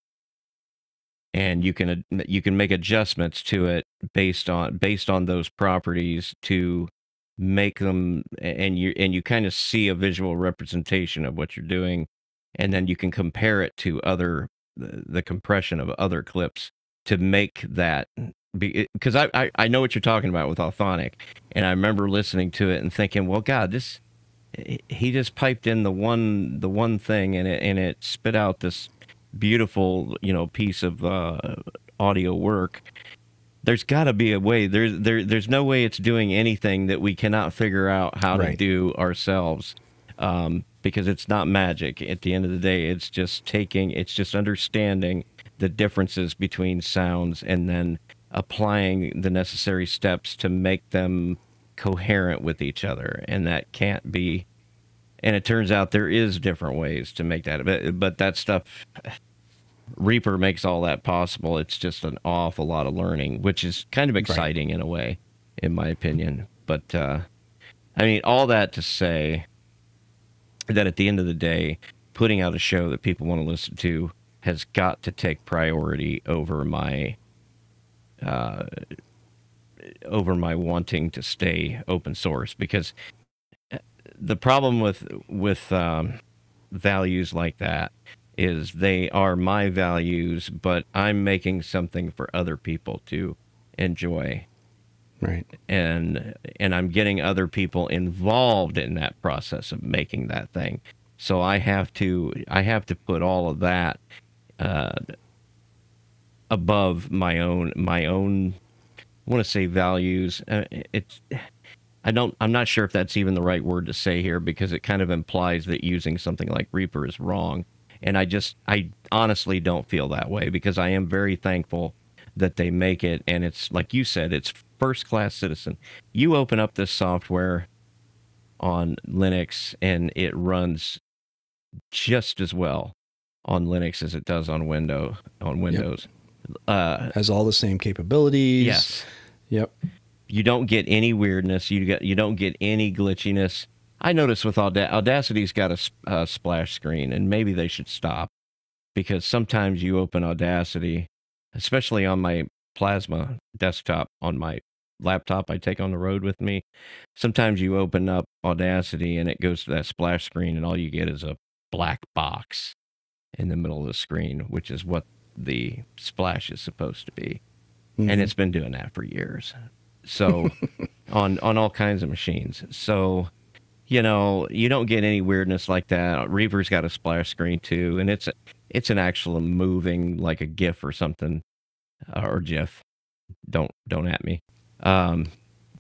and you can you can make adjustments to it based on based on those properties to make them, and you and you kind of see a visual representation of what you're doing, and then you can compare it to other the, the compression of other clips to make that, because I, I I know what you're talking about with Auphonic, and I remember listening to it and thinking, well, God, this he just piped in the one the one thing, and it and it spit out this beautiful, you know, piece of uh, audio work. There's got to be a way. There's there there's no way it's doing anything that we cannot figure out how Right. to do ourselves, um, because it's not magic. At the end of the day, it's just taking, it's just understanding the differences between sounds and then applying the necessary steps to make them coherent with each other. And that can't be. And it turns out there is different ways to make that. But, but that stuff, Reaper makes all that possible. It's just an awful lot of learning, which is kind of exciting, right, in a way, in my opinion. But, uh, I mean, all that to say that at the end of the day, putting out a show that people want to listen to has got to take priority over my, uh, over my wanting to stay open source. Because the problem with, with um, values like that is they are my values, but I'm making something for other people to enjoy. Right. And and I'm getting other people involved in that process of making that thing. So I have to I have to put all of that uh, above my own my own I want to say values. Uh, it's I don't I'm not sure if that's even the right word to say here, because it kind of implies that using something like Reaper is wrong. And I just, I honestly don't feel that way, because I am very thankful that they make it. And it's, like you said, it's first-class citizen. You open up this software on Linux, and it runs just as well on Linux as it does on Windows. On Windows, yep. uh, has all the same capabilities. Yes. Yep. You don't get any weirdness. You get, you don't get any glitchiness. I noticed with Aud- Audacity's got a, a splash screen, and maybe they should stop, because sometimes you open Audacity, especially on my Plasma desktop, on my laptop I take on the road with me. Sometimes you open up Audacity and it goes to that splash screen, and all you get is a black box in the middle of the screen, which is what the splash is supposed to be. Mm-hmm. And it's been doing that for years. So on on all kinds of machines. So, you know, you don't get any weirdness like that. Reaper's got a splash screen too, and it's it's an actual moving, like a GIF or something, or GIF. Don't don't at me. Um,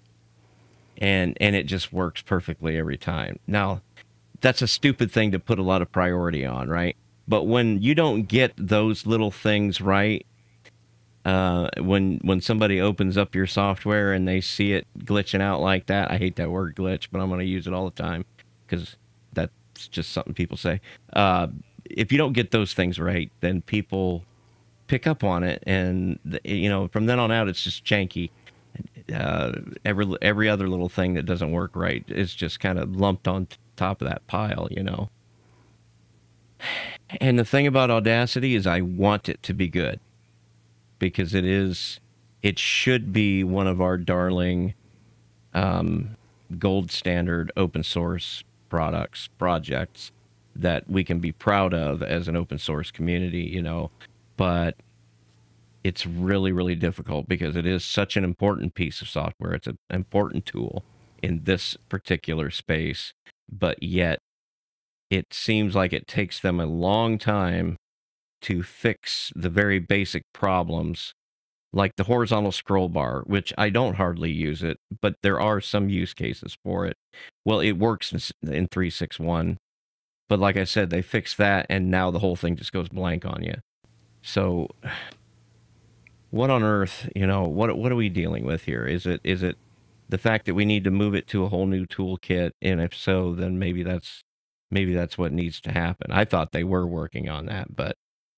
and and it just works perfectly every time. Now, that's a stupid thing to put a lot of priority on, right? But when you don't get those little things right, uh, when when somebody opens up your software and they see it glitching out like that, I hate that word glitch, but I'm going to use it all the time because that's just something people say. Uh, if you don't get those things right, then people pick up on it, and you know, from then on out, it's just janky. Uh, every every other little thing that doesn't work right is just kind of lumped on top of that pile, you know. And the thing about Audacity is I want it to be good, because it is, it should be one of our darling um, gold standard open source products, projects that we can be proud of as an open source community, you know, but it's really, really difficult because it is such an important piece of software. It's an important tool in this particular space, but yet it seems like it takes them a long time to fix the very basic problems, like the horizontal scroll bar, which I don't hardly use it, but there are some use cases for it. Well, it works in, in three six one, but like I said, they fixed that, and now the whole thing just goes blank on you. So what on earth, you know, what what are we dealing with here? Is it is it the fact that we need to move it to a whole new toolkit? And if so, then maybe that's maybe that's what needs to happen. I thought they were working on that, but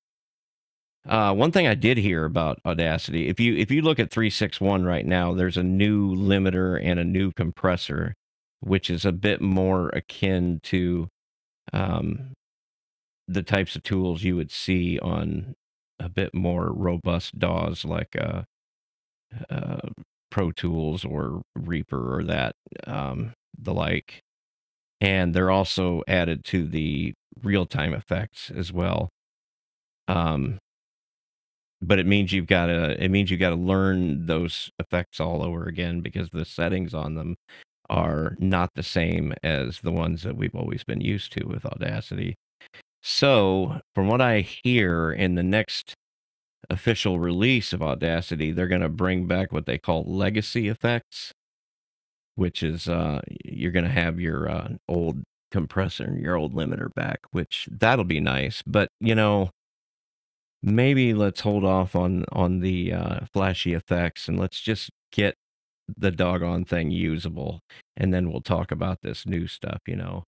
uh, one thing I did hear about Audacity, if you if you look at three six one right now, there's a new limiter and a new compressor, which is a bit more akin to um, the types of tools you would see on a bit more robust D A Ws like uh, uh, Pro Tools or Reaper or that, um, the like. And they're also added to the real-time effects as well. Um, but it means you've got to it means you got to learn those effects all over again because the settings on them are not the same as the ones that we've always been used to with Audacity. So, from what I hear, in the next official release of Audacity, they're going to bring back what they call legacy effects, which is uh, you're going to have your uh, old compressor and your old limiter back, which that'll be nice. But, you know, maybe let's hold off on, on the uh, flashy effects and let's just get the doggone thing usable. And then we'll talk about this new stuff, you know.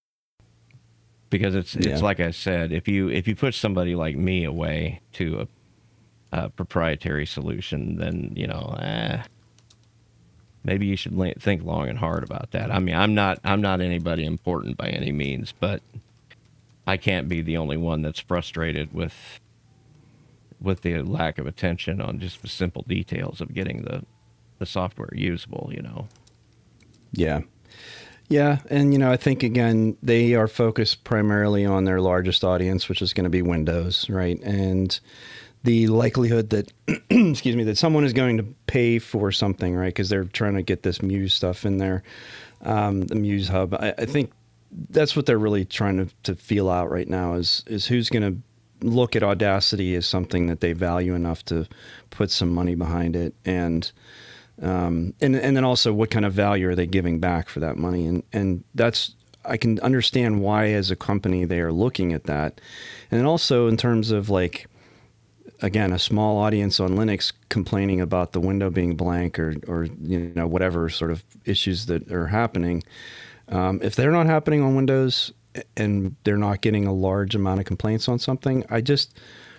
Because it's it's Yeah. like I said, if you if you push somebody like me away to a, a proprietary solution, then you know, eh, maybe you should la- think long and hard about that. I mean, I'm not I'm not anybody important by any means, but I can't be the only one that's frustrated with with the lack of attention on just the simple details of getting the the software usable. You know. Yeah. Yeah, and you know, I think again they are focused primarily on their largest audience, which is going to be Windows, right? And the likelihood that, excuse me, that someone is going to pay for something, right? Because they're trying to get this Muse stuff in there, um, the Muse Hub. I, I think that's what they're really trying to, to feel out right now is is who's going to look at Audacity as something that they value enough to put some money behind it, and Um, and, and then also what kind of value are they giving back for that money? And, and that's, I can understand why as a company they are looking at that. And then also in terms of like, again, a small audience on Linux complaining about the window being blank or, or, you know, whatever sort of issues that are happening. Um, if they're not happening on Windows and they're not getting a large amount of complaints on something, I just,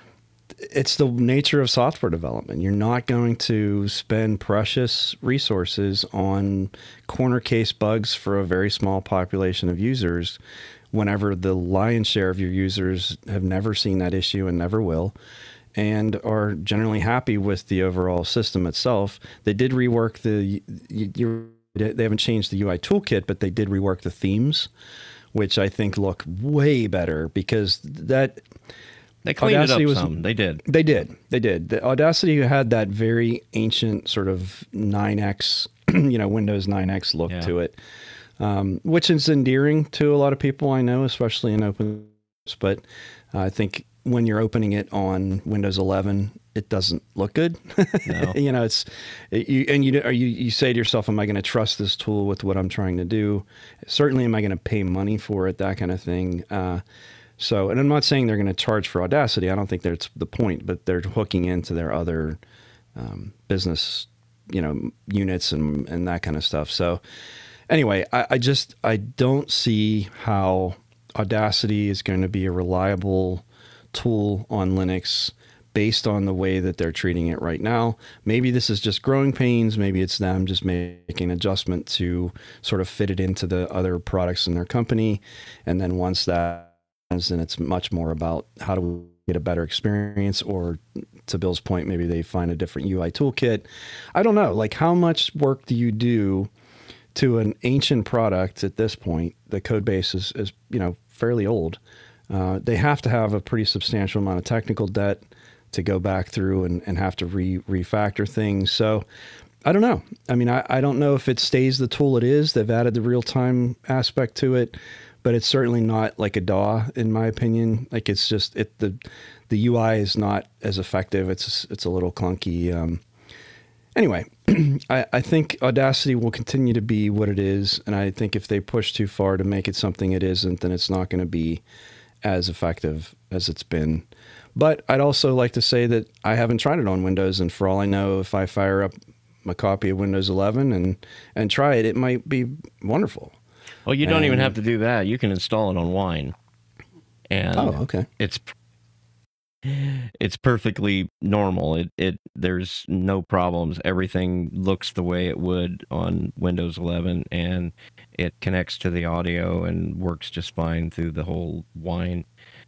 it's the nature of software development. You're not going to spend precious resources on corner case bugs for a very small population of users whenever the lion's share of your users have never seen that issue and never will, and are generally happy with the overall system itself. They did rework the, you, they haven't changed the U I toolkit, but they did rework the themes, which I think look way better because that... They cleaned Audacity it up was, some. They did. They did. They did. The Audacity had that very ancient sort of nine X, you know, Windows nine X look Yeah. to it, um, which is endearing to a lot of people I know, especially in open source. But uh, I think when you're opening it on Windows eleven, it doesn't look good. No. You know, it's you, and you, you you say to yourself, "Am I going to trust this tool with what I'm trying to do? Certainly, am I going to pay money for it? That kind of thing." Uh, So, and I'm not saying they're going to charge for Audacity. I don't think that's the point, but they're hooking into their other um, business, you know, units and, and that kind of stuff. So anyway, I, I just, I don't see how Audacity is going to be a reliable tool on Linux based on the way that they're treating it right now. Maybe this is just growing pains. Maybe it's them just making an adjustment to sort of fit it into the other products in their company. And then once that, and it's much more about how do we get a better experience, or to Bill's point, maybe they find a different U I toolkit. I don't know. Like, how much work do you do to an ancient product at this point. The code base is, is you know, fairly old. Uh, they have to have a pretty substantial amount of technical debt to go back through and, and have to re refactor things. So I don't know. I mean, I, I don't know if it stays the tool it is. They've added the real-time aspect to it, but it's certainly not like a D A W, in my opinion. Like, it's just, it, the, the U I is not as effective. It's, it's a little clunky. Um, anyway, I, I think Audacity will continue to be what it is. And I think if they push too far to make it something it isn't, then it's not going to be as effective as it's been. But I'd also like to say that I haven't tried it on Windows. And for all I know, if I fire up a copy of Windows eleven and, and try it, it might be wonderful. Well, you don't and, even have to do that. You can install it on Wine. And oh, okay. It's it's perfectly normal. It it there's no problems. Everything looks the way it would on Windows eleven, and it connects to the audio and works just fine through the whole Wine.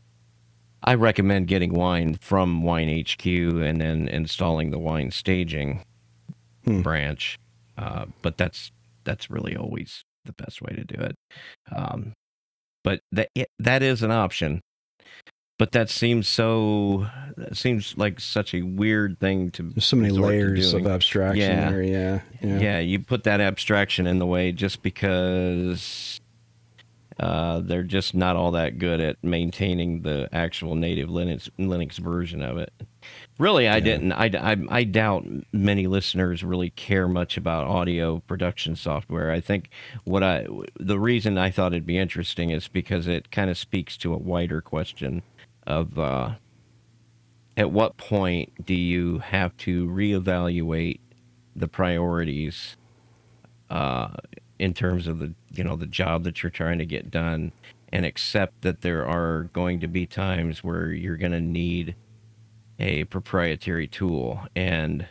I recommend getting Wine from Wine H Q and then installing the Wine staging hmm. branch. Uh, but that's that's really always the best way to do it. Um, but that that is an option. But that seems so. That seems like such a weird thing to. There's so many layers of abstraction yeah. there. Yeah, yeah, yeah. You put that abstraction in the way just because uh, they're just not all that good at maintaining the actual native Linux Linux version of it. Really, I yeah. didn't. I, I, I doubt many listeners really care much about audio production software. I think what I the reason I thought it'd be interesting is because it kind of speaks to a wider question of uh, at what point do you have to reevaluate the priorities uh, in terms of the you know the job that you're trying to get done, and accept that there are going to be times where you're going to need a proprietary tool, and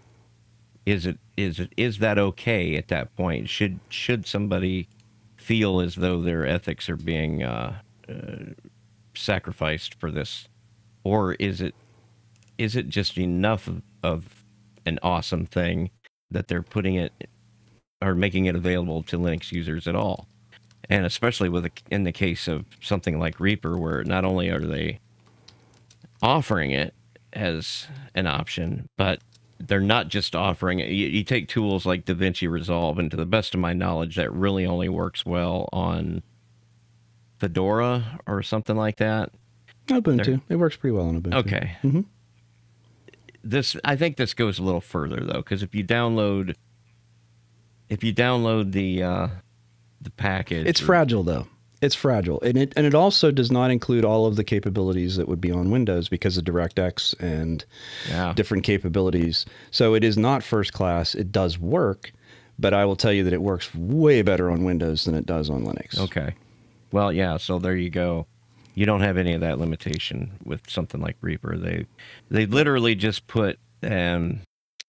is it is it is that okay at that point? Should should somebody feel as though their ethics are being uh, uh, sacrificed for this, or is it is it just enough of, of an awesome thing that they're putting it or making it available to Linux users at all? And especially with a, in the case of something like Reaper, where not only are they offering it as an option, but they're not just offering it. You, you take tools like DaVinci Resolve, and to the best of my knowledge, that really only works well on Fedora or something like that. Ubuntu. They're, it works pretty well on Ubuntu. Okay. Mm-hmm. This, I think this goes a little further, though, because if you download, if you download the uh, the package, it's or, fragile though. It's fragile, and it and it also does not include all of the capabilities that would be on Windows because of DirectX and yeah. different capabilities. So it is not first class. It does work, but I will tell you that it works way better on Windows than it does on Linux. Okay. Well, yeah. So there you go. You don't have any of that limitation with something like Reaper. They they literally just put um,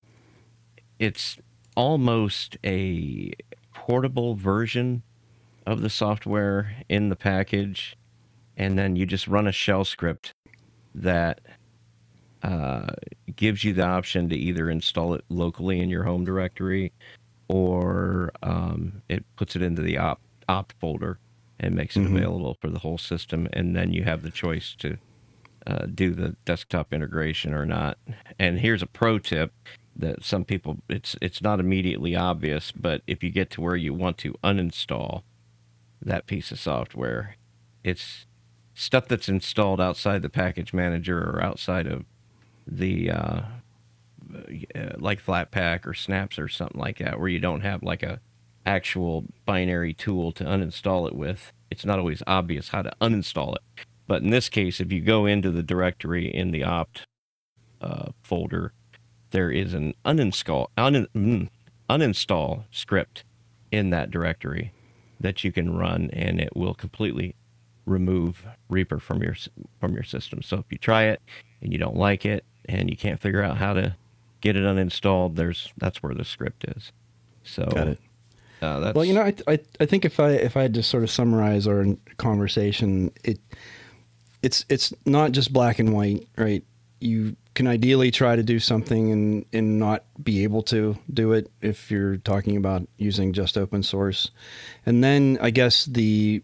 it's almost a portable version of the software in the package, and then you just run a shell script that uh, gives you the option to either install it locally in your home directory, or um, it puts it into the opt, opt folder and makes it mm-hmm. available for the whole system, and then you have the choice to uh, do the desktop integration or not. And here's a pro tip that some people, it's it's not immediately obvious, but if you get to where you want to uninstall that piece of software, it's stuff that's installed outside the package manager or outside of the uh, uh, like Flatpak or Snaps or something like that, where you don't have like a actual binary tool to uninstall it with. It's not always obvious how to uninstall it, but in this case, if you go into the directory in the opt uh, folder, there is an uninstall un, mm, uninstall script in that directory that you can run, and it will completely remove Reaper from your from your system. So if you try it and you don't like it and you can't figure out how to get it uninstalled, there's that's where the script is. So got it. Uh, that's, well, you know, I, I I think if I if I had to sort of summarize our conversation, it it's it's not just black and white, right? you can ideally try to do something and, and not be able to do it if you're talking about using just open source. And then I guess the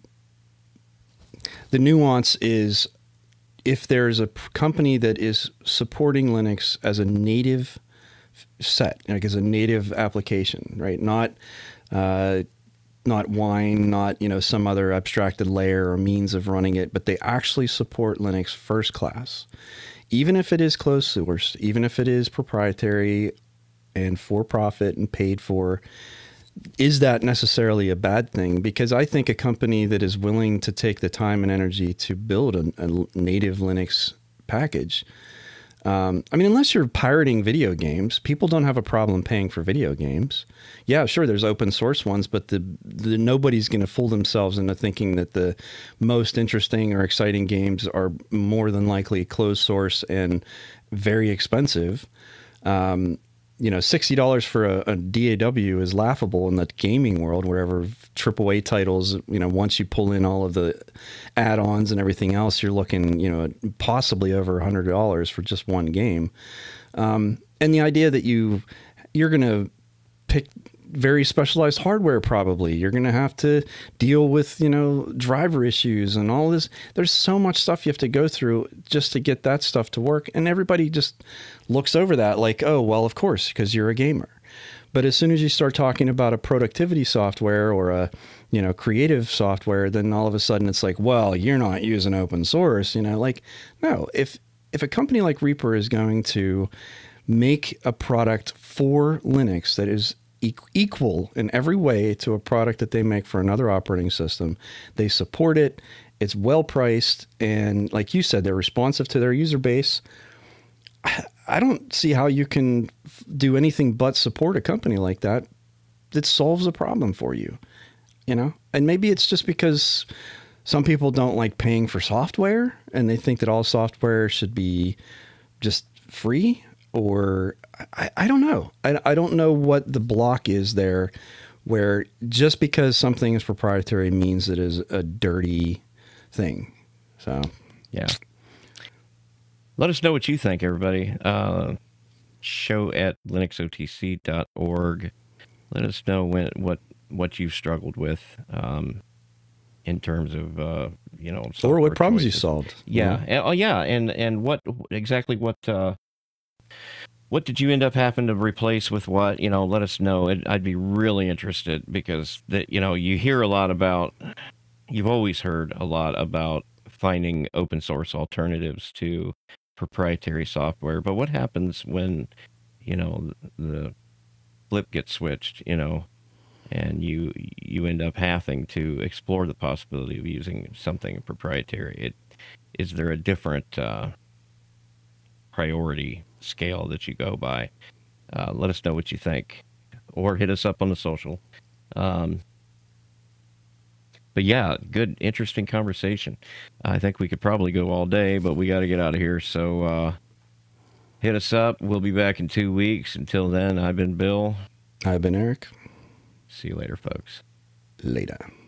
the nuance is if there's a company that is supporting Linux as a native set, like as a native application, right? Not uh, not Wine, not, you know, some other abstracted layer or means of running it, but they actually support Linux first class. Even if it is closed source, even if it is proprietary and for profit and paid for, is that necessarily a bad thing? Because I think a company that is willing to take the time and energy to build a, a native Linux package, um, I mean, unless you're pirating video games, people don't have a problem paying for video games. Yeah, sure, there's open source ones, but the, the nobody's going to fool themselves into thinking that the most interesting or exciting games are more than likely closed source and very expensive. Um, you know, sixty dollars for a, a D A W is laughable in the gaming world, wherever triple A titles, you know, once you pull in all of the add-ons and everything else, you're looking, you know, possibly over one hundred dollars for just one game. Um, and the idea that you, you're going to pick very specialized hardware, probably. You're going to have to deal with, you know, driver issues and all this. There's so much stuff you have to go through just to get that stuff to work. And everybody just looks over that like, oh, well, of course, because you're a gamer. But as soon as you start talking about a productivity software or a, you know, creative software, then all of a sudden it's like, well, you're not using open source, you know, like, no, if, if a company like Reaper is going to make a product for Linux that is equal in every way to a product that they make for another operating system, they support it, it's well priced, and like you said, they're responsive to their user base. I don't see how you can do anything but support a company like that that solves a problem for you, you know? And maybe it's just because some people don't like paying for software and they think that all software should be just free. Or I, I don't know. I, I don't know what the block is there where just because something is proprietary means it is a dirty thing. So, yeah. Let us know what you think, everybody. Uh, show at linux o t c dot org. Let us know when, what, what you've struggled with um, in terms of, uh, you know, or what problems choices. you solved. Yeah. You know? Oh, yeah. And, and what exactly what, uh, What did you end up having to replace with what? You know, let us know. It, I'd be really interested because, that you know, you hear a lot about, you've always heard a lot about finding open source alternatives to proprietary software. But what happens when, you know, the flip gets switched, you know, and you you end up having to explore the possibility of using something proprietary? It, is there a different uh, priority scale that you go by? Uh, let us know what you think, or hit us up on the social. Um, but yeah, good, interesting conversation. I think we could probably go all day, but we got to get out of here. So uh, hit us up. We'll be back in two weeks. Until then, I've been Bill. I've been Eric. See you later, folks. Later.